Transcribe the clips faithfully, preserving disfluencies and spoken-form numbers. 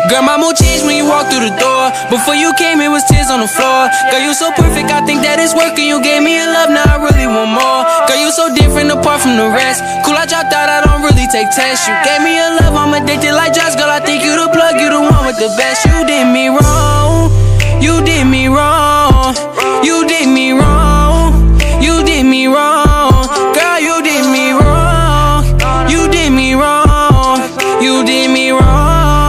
Girl, my mood changed when you walked through the door. Before you came, it was tears on the floor. Girl, you so perfect, I think that it's working. You gave me a love, now I really want more. Girl, you so different apart from the rest. Cool, I dropped out, I don't really take tests. You gave me a love, I'm addicted like drugs. Girl, I think you the plug, you the one with the best. You did me wrong, you did me wrong, you did me wrong, you did me wrong. Girl, you did me wrong, you did me wrong, you did me wrong.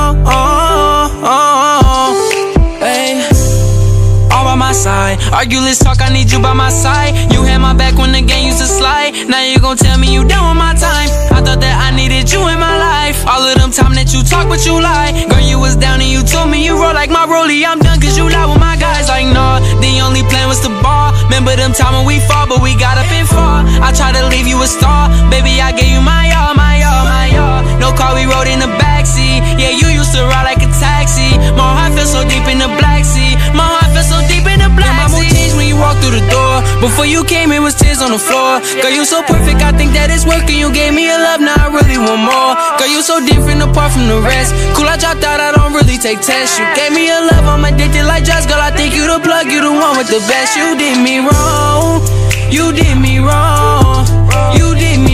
Side. Argue, let's talk, I need you by my side. You had my back when the game used to slide. Now you gon' tell me you done with my time. I thought that I needed you in my life. All of them time that you talk but you lie. Girl, you was down and you told me you roll like my rollie. I'm done cause you lie with my guys. Like nah, the only plan was to ball. Remember them time when we fought but we got up and fought. I tried to leave you a star. Baby, I gave you my all, my all, my all. No car, we rode in the backseat. Yeah, you used to ride like a taxi. My heart feels so deep in the Black Sea. My heart feels so deep in the Black Sea. My mood changed when you walked through the door. Before you came, it was tears on the floor. Girl, you so perfect, I think that it's working. You gave me a love, now I really want more. Girl, you so different apart from the rest. Cool, I dropped out, I don't really take tests. You gave me a love, I'm addicted like drugs. Girl, I think you the plug, you the one with the best. You did me wrong, you did me wrong, you did me